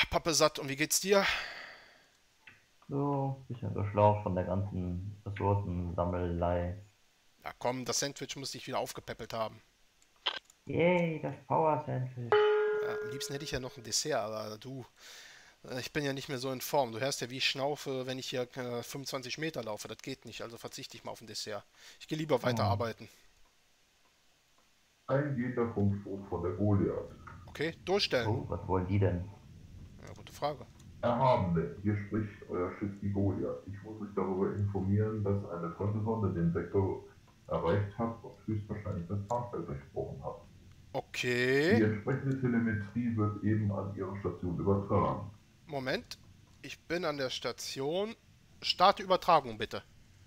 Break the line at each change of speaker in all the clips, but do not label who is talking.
Pappe satt. Und wie geht's dir?
So, bisschen geschlaucht von der ganzen Ressourcensammelei.
Ja, komm, das Sandwich muss dich wieder aufgepäppelt haben.
Yay, das Power Sandwich.
Am liebsten hätte ich ja noch ein Dessert, aber du, ich bin ja nicht mehr so in Form. Du hörst ja, wie ich schnaufe, wenn ich hier 25 Meter laufe. Das geht nicht, also verzichte ich mal auf ein Dessert. Ich gehe lieber weiter
Oh,
arbeiten.
Ein Gegner Funkspruch von der Goliath.
Okay, durchstellen.
oh, was wollen die denn?
Ja, gute Frage.
Erhabene, hier spricht euer Schiff die Goliath. Ich muss euch darüber informieren, dass eine fremde Sonde den Sektor erreicht hat und höchstwahrscheinlich das Tarnfeld durchbrochen hat. Die
Okay,
entsprechende Telemetrie wird eben an ihre Station übertragen.
Moment. Ich bin an der Station. Starte Übertragung bitte.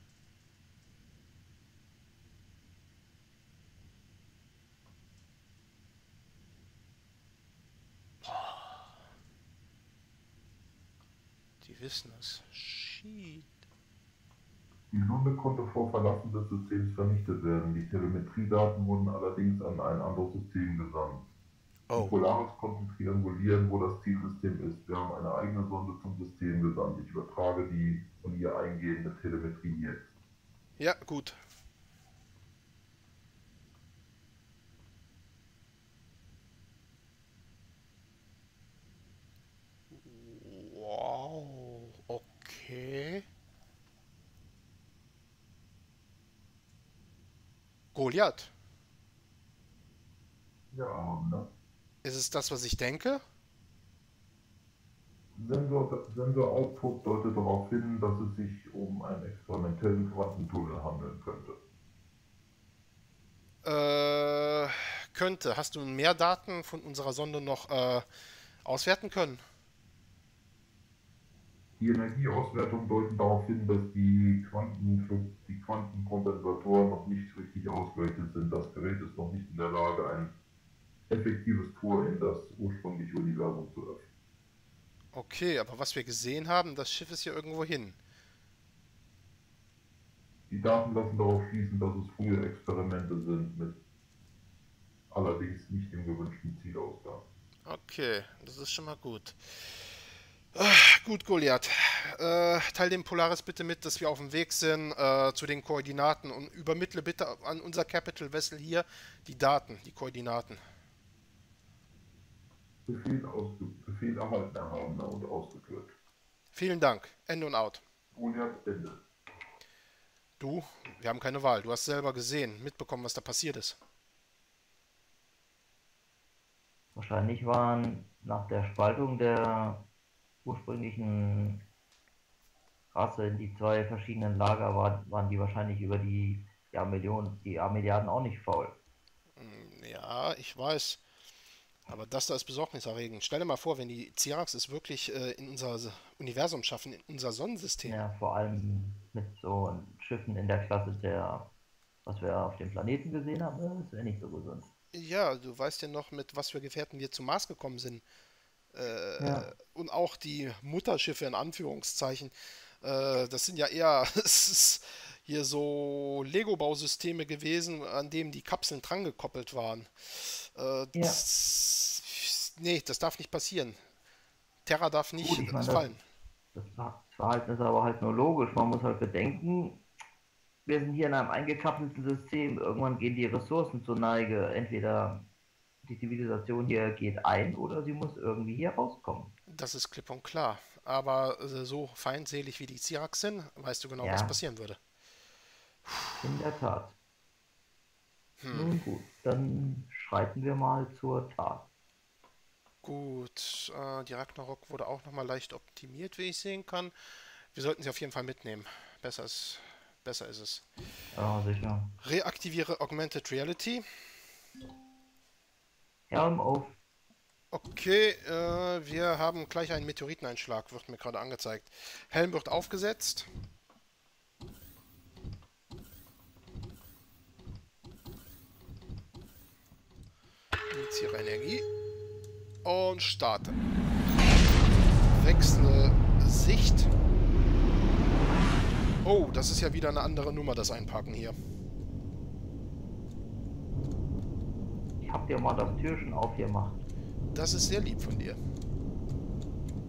Die wissen es. Shit.
Die Sonde konnte vor Verlassen des Systems vernichtet werden. Die Telemetriedaten wurden allerdings an ein anderes System gesandt. Die
Oh.
Polaris konnten triangulieren, wo das Zielsystem ist. Wir haben eine eigene Sonde zum System gesandt. Ich übertrage die von ihr eingehende Telemetrie jetzt.
Ja, gut. Wow. Okay. Goliath.
Ja, ne?
Ist es das, was ich denke?
Sensor-Output deutet darauf hin, dass es sich um einen experimentellen Quantentunnel handeln könnte.
Äh, könnte. Hast du mehr Daten von unserer Sonde noch auswerten können?
Die Energieauswertungen deuten darauf hin, dass die Quantenkondensatoren noch nicht richtig ausgerichtet sind. Das Gerät ist noch nicht in der Lage, ein effektives Tor in das ursprüngliche Universum zu öffnen.
Okay, aber was wir gesehen haben, das Schiff ist hier irgendwo hin.
Die Daten lassen darauf schließen, dass es frühe Experimente sind, mit allerdings nicht dem gewünschten Zielausgang.
Okay, das ist schon mal gut. Gut, Goliath. Teil dem Polaris bitte mit, dass wir auf dem Weg sind zu den Koordinaten und übermittle bitte an unser Capital Vessel hier die Daten, die Koordinaten.
Befehl erhalten, Erhabener, und ausgeführt.
Vielen Dank. Ende und out.
Goliath Ende.
Du, wir haben keine Wahl. Du hast selber gesehen, mitbekommen, was da passiert ist.
Wahrscheinlich waren nach der Spaltung der ursprünglichen Rasse in die zwei verschiedenen Lager, waren die wahrscheinlich über die Jahrmillionen, die Jahrmilliarden auch nicht faul.
Ja, ich weiß. Aber das da ist besorgniserregend. Stell dir mal vor, wenn die Cyrax es wirklich in unser Universum schaffen, in unser Sonnensystem.
Ja, vor allem mit so Schiffen in der Klasse der, was wir auf dem Planeten gesehen haben, das wäre nicht so gesund.
Ja, du weißt ja noch, mit was für Gefährten wir zum Mars gekommen sind.
Ja,
Und auch die Mutterschiffe in Anführungszeichen. Das sind ja eher es ist hier so Lego-Bausysteme gewesen, an denen die Kapseln drangekoppelt waren.
ja,
Nee, das darf nicht passieren. Terra darf
gut,
nicht
ich meine,
fallen.
das Verhalten ist aber halt nur logisch. Man muss halt bedenken, wir sind hier in einem eingekapselten System. Irgendwann gehen die Ressourcen zur Neige. Entweder die Zivilisation hier geht ein oder sie muss irgendwie hier rauskommen.
Das ist klipp und klar. Aber so feindselig wie die Cyrax sind, weißt du genau, was
Ja,
passieren würde.
in der Tat. Nun gut, dann schreiten wir mal zur Tat.
Gut, die Ragnarok wurde auch nochmal leicht optimiert, wie ich sehen kann. Wir sollten sie auf jeden Fall mitnehmen. Besser ist es.
Ja, sicher.
Reaktiviere Augmented Reality.
Helm auf.
Okay, wir haben gleich einen Meteoriteneinschlag, wird mir gerade angezeigt. Helm wird aufgesetzt. Initiiere Energie und starte. Wechsle Sicht. Oh, das ist ja wieder eine andere Nummer, das Einparken hier.
Ich hab dir mal das Türchen aufgemacht.
Das ist sehr lieb von dir.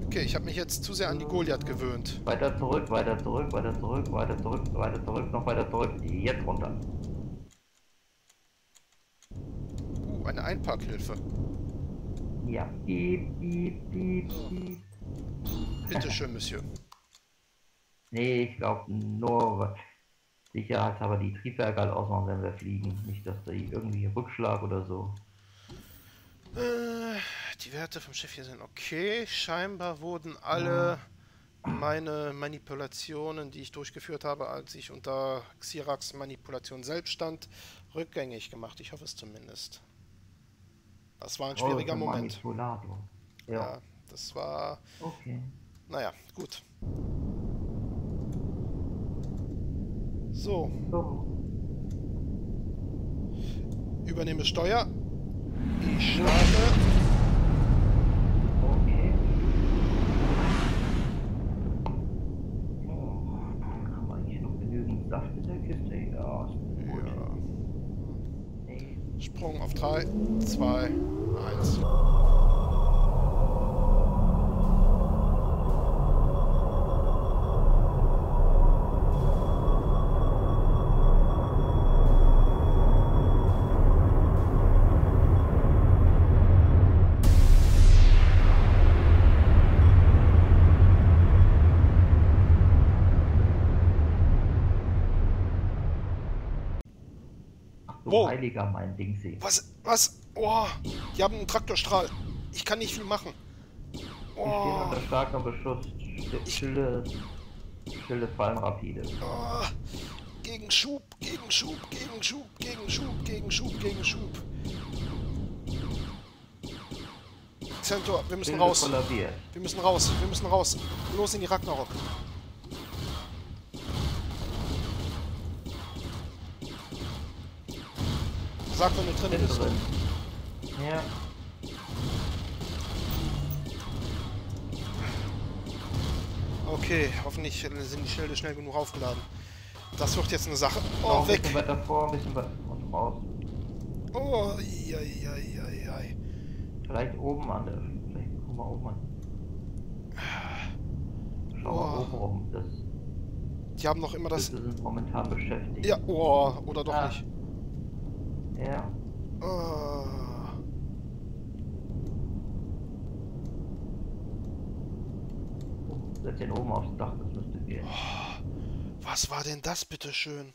Okay, ich habe mich jetzt zu sehr an die Goliath gewöhnt.
Weiter zurück, weiter zurück, weiter zurück, weiter zurück, weiter zurück, noch weiter zurück. Jetzt runter.
Eine Einparkhilfe.
Ja. Piep, piep, piep, piep.
Bitte schön, Monsieur.
Nee, ich glaube nur sicherheitshalber die Triebwerke halt ausmachen, wenn wir fliegen. Nicht, dass da irgendwie Rückschlag oder so.
Die Werte vom Schiff hier sind okay. Scheinbar wurden alle meine Manipulationen, die ich durchgeführt habe, als ich unter Xirax Manipulation selbst stand, rückgängig gemacht. Ich hoffe es zumindest. Das war ein schwieriger Moment.
Manipulator. Ja.
Ja, das war...
Okay.
Naja, gut. So,
So.
übernehme Steuer. Ich starte.
Okay. Oh, haben wir eigentlich noch genügend Saft in der Kiste? Ja, ist gut.
Ja.
Nee.
Sprung auf 3, 2, 1.
So
Wow.
heiliger mein Ding sehen.
Was? Was? Oh, die haben einen Traktorstrahl. Ich kann nicht viel machen.
Wir stehen
Oh,
unter starkem Beschuss. Schilde fallen rapide.
oh. Gegen Schub, gegen Schub, gegen Schub, gegen Schub, gegen Schub, gegen Schub. Centaur, wir müssen
Schilde
raus.
kollabiert.
Wir müssen raus, wir müssen raus. Los in die Ragnarok. Sag, wenn du drin
Bin
bist.
drin. Ja.
Okay, hoffentlich sind die Schilde schnell genug aufgeladen. Das wird jetzt eine Sache.
Noch
Oh,
ein
weg.
bisschen weiter vor, ein bisschen weiter und raus.
Oh, ei.
Vielleicht oben an der. Vielleicht gucken wir oben an. Schauen wir
Oh.
oben rum. Das
Die haben noch immer das...
Schüsse sind momentan beschäftigt.
Ja, oh, oder doch
Ah.
nicht.
Ja.
Oh.
Setz den oben aufs Dach, das müsste gehen.
Was war denn das, bitteschön?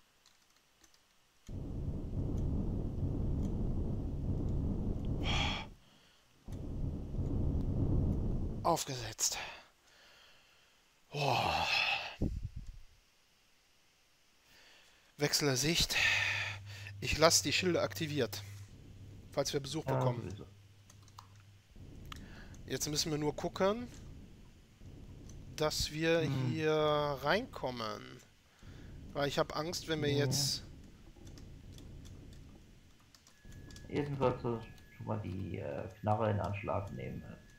Aufgesetzt. Oh. Wechsle Sicht. Ich lasse die Schilde aktiviert, falls wir Besuch
Ja,
bekommen.
sowieso.
Jetzt müssen wir nur gucken, dass wir hier reinkommen. Weil ich habe Angst, wenn wir
Ja.
jetzt...
Erstens sollst du schon mal die Knarre in Anschlag nehmen.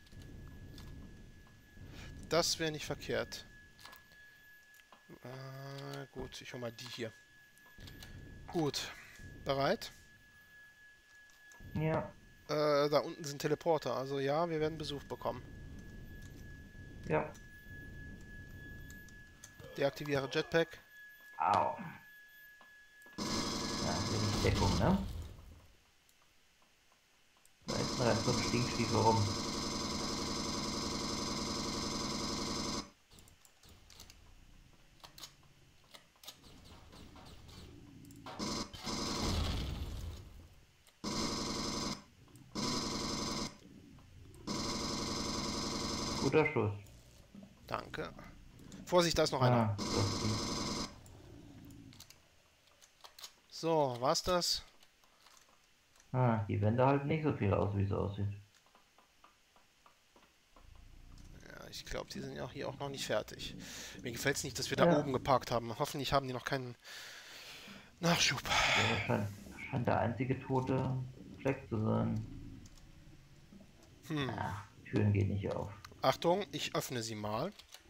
Das wäre nicht verkehrt. Gut, ich hole mal die hier. Gut. Bereit?
Ja.
Da unten sind Teleporter. Also ja, wir werden Besuch bekommen.
Ja.
Deaktiviere Jetpack.
Au. Ja, wenig Deckung, ne? Da ist mal so ein Stinkstiefel rum. Guter Schuss.
Danke. Vorsicht, da ist noch einer.
Ah, so.
So, war's das?
Die Wände halten nicht so viel aus, wie es aussieht.
Ja, ich glaube, die sind ja hier auch noch nicht fertig. Mir gefällt es nicht, dass wir da
Ja.
oben geparkt haben. Hoffentlich haben die noch keinen Nachschub.
Der scheint der einzige tote Fleck zu sein. Türen gehen nicht auf.
Achtung, ich öffne sie mal.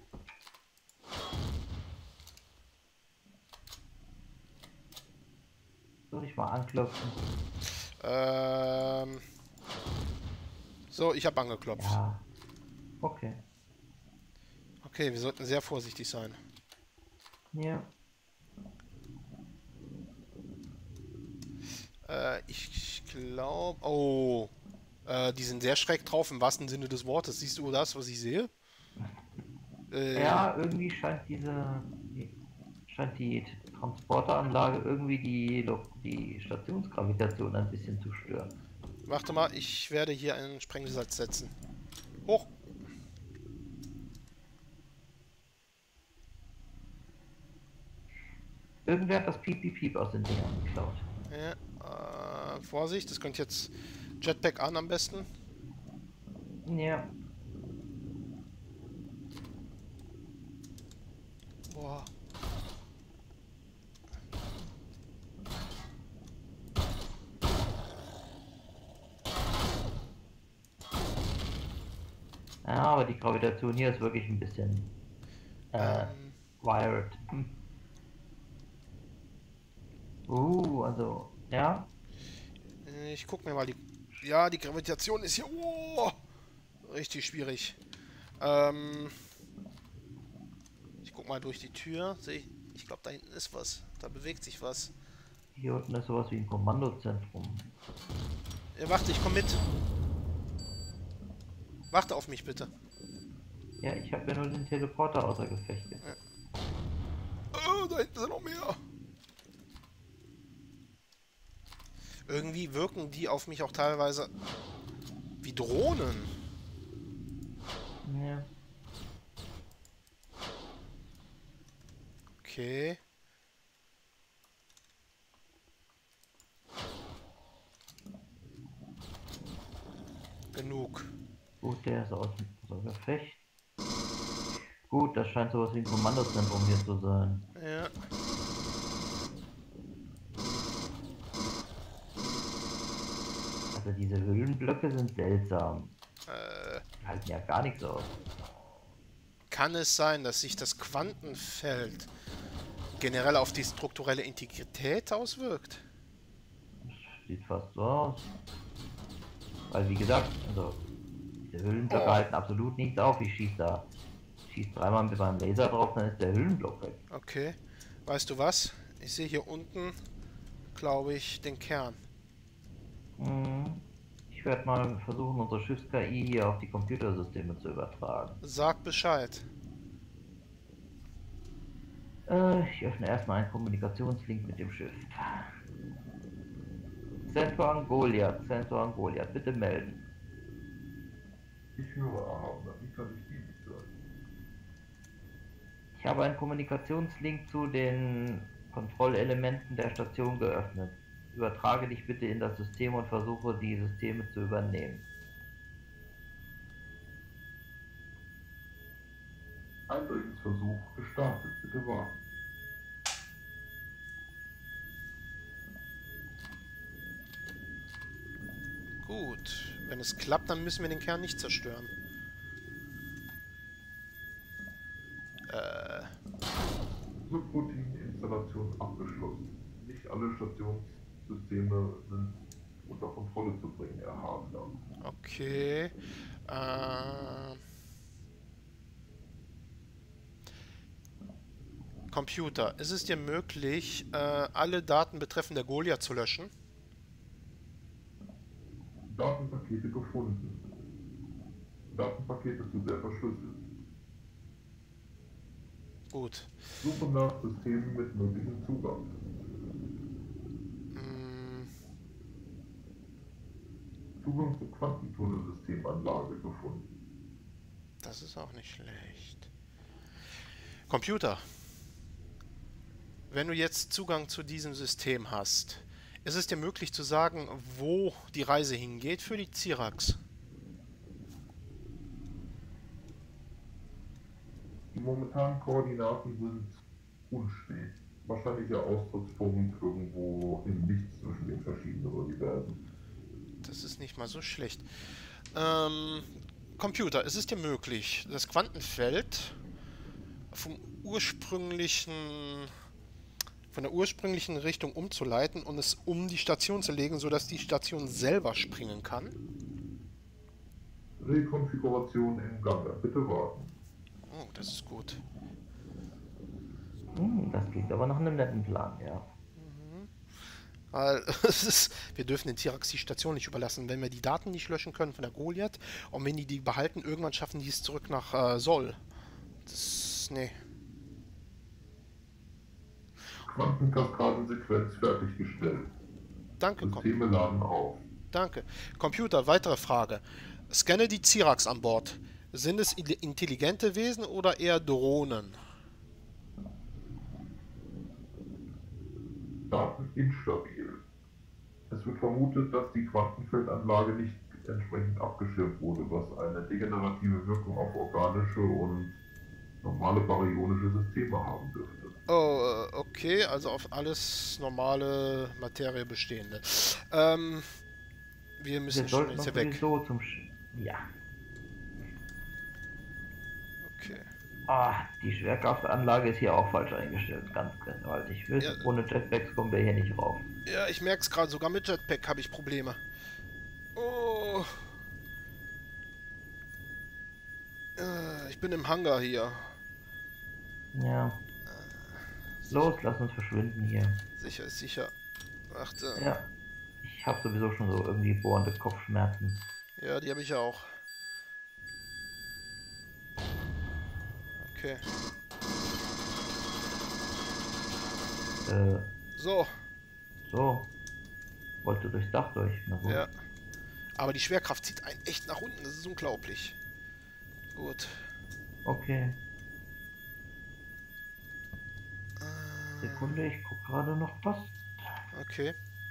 Soll ich mal anklopfen?
So, ich habe angeklopft.
Ja. Okay.
Okay, wir sollten sehr vorsichtig sein.
Ja.
Ich glaube... Oh, die sind sehr schräg drauf im wahrsten Sinne des Wortes. Siehst du das, was ich sehe?
Ja, irgendwie scheint die Transporteranlage irgendwie die Stationsgravitation ein bisschen zu stören.
Warte mal, ich werde hier einen Sprengsatz setzen. Hoch!
Irgendwer hat das Piep Piep Piep aus den Dingern geklaut.
Ja, Vorsicht, das könnte jetzt Jetpack an am besten.
Ja.
Boah.
Ja, aber die Gravitation hier ist wirklich ein bisschen wired. Also, ja.
Ich guck mir mal die... Ja, die Gravitation ist hier... Oh, richtig schwierig. Ich guck mal durch die Tür. Ich glaube, da hinten ist was. Da bewegt sich was.
Hier unten ist sowas wie ein Kommandozentrum.
Ja, warte, ich komm mit. Warte auf mich, bitte.
Ja, ich habe ja nur den Teleporter außer Gefecht.
Da hinten sind noch mehr. Irgendwie wirken die auf mich auch teilweise wie Drohnen.
Ja.
Okay. Genug.
Gut, der ist außer Gefecht. Gut, das scheint sowas wie ein Kommandozentrum hier zu sein.
Ja.
Also diese Höhlenblöcke sind seltsam. Die halten ja gar nichts aus.
Kann es sein, dass sich das Quantenfeld generell auf die strukturelle Integrität auswirkt?
Sieht fast so aus. Weil wie gesagt, also diese Höhlenblöcke halten absolut nichts auf. Ich schieße dreimal mit meinem Laser drauf, dann ist der Höhlenblock weg.
Okay. Weißt du was? Ich sehe hier unten, glaube ich, den Kern.
Ich werde mal versuchen, unsere Schiffs-KI hier auf die Computersysteme zu übertragen.
Sag Bescheid.
Ich öffne erstmal einen Kommunikationslink mit dem Schiff. Centaur Goliath, bitte melden.
Ich höre Erhabener, wie kann ich dienlich sein?
Ich habe einen Kommunikationslink zu den Kontrollelementen der Station geöffnet. Übertrage dich bitte in das System und versuche, die Systeme zu übernehmen.
Eindringungsversuch gestartet, bitte warten.
Gut. Wenn es klappt, dann müssen wir den Kern nicht zerstören.
Subroutinen-Installation abgeschlossen. Nicht alle Stationssysteme sind unter Kontrolle zu bringen, Erhabener.
Okay. Computer, ist es dir möglich, alle Daten betreffend der Goliath zu löschen?
Datenpakete gefunden. Datenpakete zu sehr verschlüsselt.
Gut.
Suche nach Systemen mit möglichem Zugang. Zugang zur Quantentunnelsystemanlage gefunden.
Das ist auch nicht schlecht. Computer, wenn du jetzt Zugang zu diesem System hast, ist es dir möglich zu sagen, wo die Reise hingeht für die Cyrax?
Die momentanen Koordinaten sind unstet. Wahrscheinlicher Ausdruckspunkt irgendwo im Nichts zwischen den verschiedenen Universen.
Das ist nicht mal so schlecht. Computer, ist es dir möglich, das Quantenfeld von der ursprünglichen Richtung umzuleiten und es um die Station zu legen, sodass die Station selber springen kann?
Rekonfiguration im Gange. Bitte warten.
Oh, das ist gut.
Das klingt aber nach einem netten Plan, ja.
Weil wir dürfen den T-Rex die Station nicht überlassen. Wenn wir die Daten nicht löschen können von der Goliath und wenn die behalten, irgendwann schaffen die es zurück nach Sol. Nee.
Quantenkaskadensequenz fertiggestellt.
Danke,
Systeme laden auf.
Danke. Computer, weitere Frage. Scanne die Zirax an Bord. Sind es intelligente Wesen oder eher Drohnen?
Daten instabil. Es wird vermutet, dass die Quantenfeldanlage nicht entsprechend abgeschirmt wurde, was eine degenerative Wirkung auf organische und normale baryonische Systeme haben dürfte.
Oh, okay, also auf alles normale Materie bestehende. Wir müssen
Wir
schon
sollten
jetzt
uns
hier weg.
sowieso zum... Ja.
Okay.
Die Schwerkraftanlage ist hier auch falsch eingestellt, ganz gewaltig.
Ja.
Ohne Jetpacks kommen wir hier nicht rauf.
Ja, ich merke es gerade, sogar mit Jetpack habe ich Probleme. Oh. Ich bin im Hangar hier.
Ja. Los, lass uns verschwinden hier.
Sicher ist sicher. Achte.
Ja. Ich habe sowieso schon so irgendwie bohrende Kopfschmerzen.
Ja, die habe ich auch. Okay. So.
So. Wollte durchs Dach durch. Na gut.
Ja. Aber die Schwerkraft zieht einen echt nach unten. Das ist unglaublich. Gut.
Okay. Sekunde, ich guck gerade noch was.
Okay.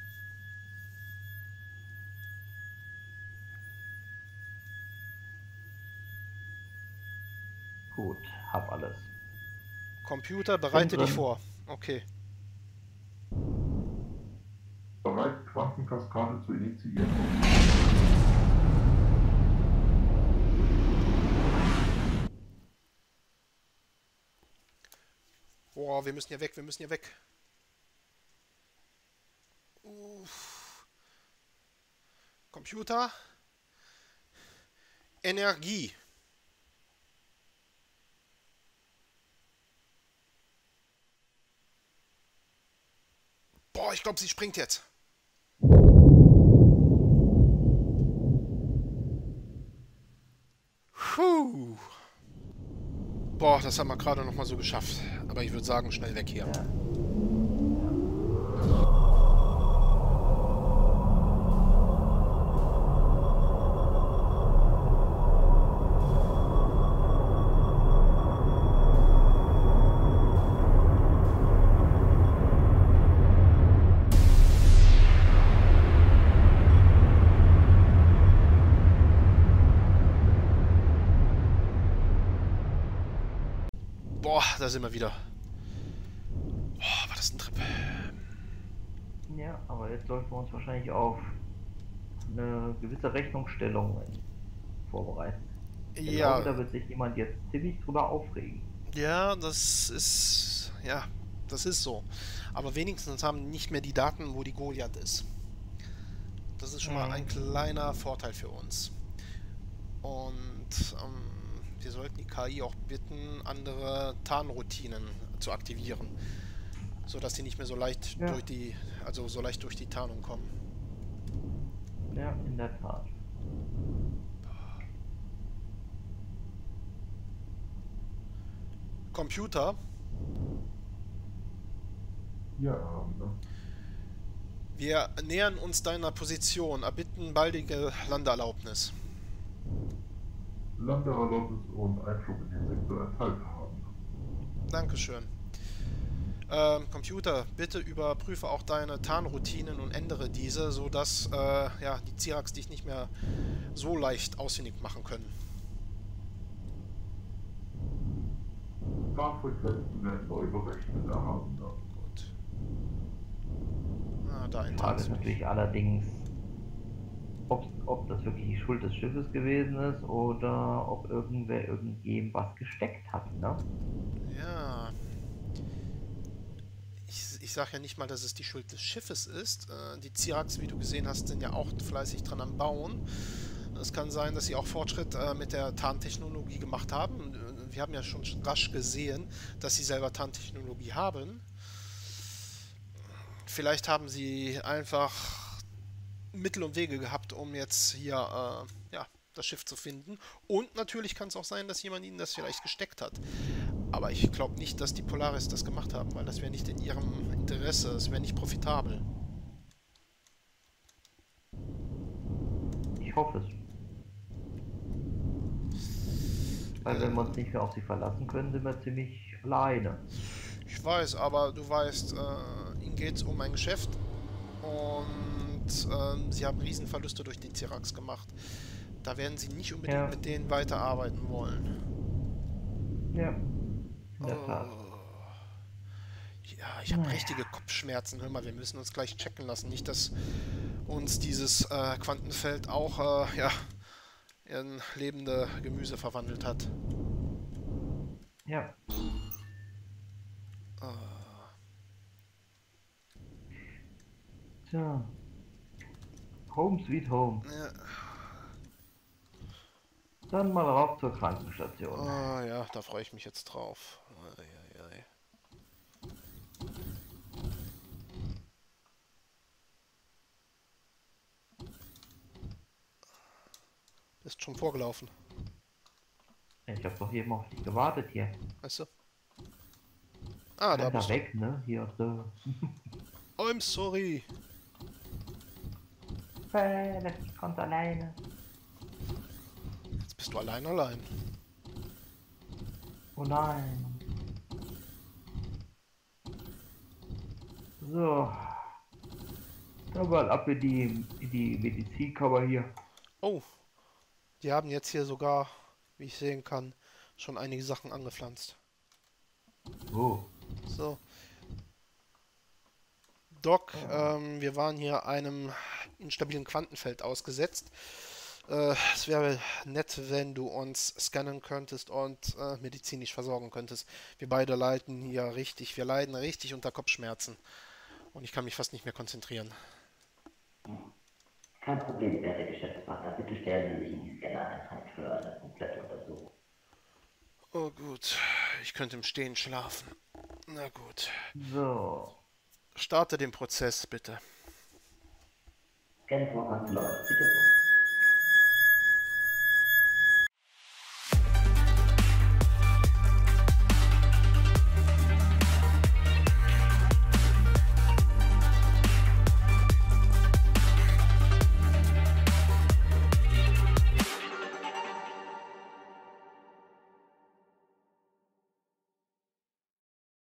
Gut, hab alles.
Computer, bereite dich
drin.
vor. Okay.
Bereit, Quantenkaskade zu initiieren.
Boah, wir müssen hier weg, wir müssen hier weg. Uff. Computer. Energie. Boah, ich glaube, sie springt jetzt. Puh. Boah, das haben wir gerade noch mal so geschafft. Aber ich würde sagen, schnell weg hier.
Ja.
Boah, da sind wir wieder. Boah, war das ein Trip.
Ja, aber jetzt sollten wir uns wahrscheinlich auf eine gewisse Rechnungsstellung vorbereiten. Ich glaube, da wird sich jemand jetzt ziemlich drüber aufregen.
Ja, das ist... Ja, das ist so. Aber wenigstens haben nicht mehr die Daten, wo die Goliath ist. Das ist schon mal ein kleiner Vorteil für uns. Und wir sollten die KI auch bitten, andere Tarnroutinen zu aktivieren. Sodass sie nicht mehr so leicht durch die... Also so leicht durch die Tarnung kommen.
Ja, in der Tat.
Computer.
Ja, ne?
Wir nähern uns deiner Position. Erbitten baldige Landeerlaubnis.
Landeerlaubnis und Einflug in den Sektor enthalten haben.
Dankeschön. Computer, bitte überprüfe auch deine Tarnroutinen und ändere diese, sodass ja, die Zirax dich nicht mehr so leicht ausfindig machen können.
Tarnfrequenzen werden neu berechnet erhaben.
Gut. Ah, da
Die Frage ist natürlich allerdings, ob das wirklich die Schuld des Schiffes gewesen ist oder ob irgendwer irgendjem was gesteckt hat, ne?
Ja. Ich sage ja nicht mal, dass es die Schuld des Schiffes ist. Die Zirax, wie du gesehen hast, sind ja auch fleißig dran am Bauen. Es kann sein, dass sie auch Fortschritt mit der Tarntechnologie gemacht haben. wir haben ja schon rasch gesehen, dass sie selber Tarntechnologie haben. Vielleicht haben sie einfach Mittel und Wege gehabt, um jetzt hier ja, das Schiff zu finden. Und natürlich kann es auch sein, dass jemand ihnen das vielleicht gesteckt hat. Aber ich glaube nicht, dass die Polaris das gemacht haben, weil das wäre nicht in ihrem Interesse, es wäre nicht profitabel.
Ich hoffe es. Weil wenn wir uns nicht mehr auf sie verlassen können, sind wir ziemlich alleine.
Ich weiß, aber du weißt, ihnen geht es um ein Geschäft und sie haben Riesenverluste durch die Zirax gemacht. Da werden sie nicht unbedingt mit denen weiterarbeiten wollen.
Ja, in der Tat.
Ja, ich habe richtige Kopfschmerzen. Hör mal, wir müssen uns gleich checken lassen. Nicht, dass uns dieses Quantenfeld auch ja, in lebende Gemüse verwandelt hat.
Ja. Tja. Home sweet home.
Ja.
Dann mal rauf zur Krankenstation.
Ah ja, da freue ich mich jetzt drauf. Ei, ei, ei. Bist schon vorgelaufen.
Ich habe doch eben auf dich gewartet hier.
Weißt du? Ah, da bist du.
Weg, ne? Hier so.
I'm sorry.
Ich konnte alleine.
Jetzt bist du allein.
Oh nein. So. Dann mal ab in die Medizinkammer hier.
Oh, die haben jetzt hier sogar, wie ich sehen kann, schon einige Sachen angepflanzt.
Oh.
So. Doc, wir waren hier einem instabilen Quantenfeld ausgesetzt. Es wäre nett, wenn du uns scannen könntest und medizinisch versorgen könntest. Wir beide leiden hier richtig, wir leiden richtig unter Kopfschmerzen. Und ich kann mich fast nicht mehr konzentrieren.
Kein Problem, werte Geschäftspartner. Bitte stellen Sie sich in die Scannereinheit für eine komplette Untersuchung.
Oh gut, ich könnte im Stehen schlafen. Na gut.
So.
Starte den Prozess, bitte.
Scan-Vorgang läuft. Bitte.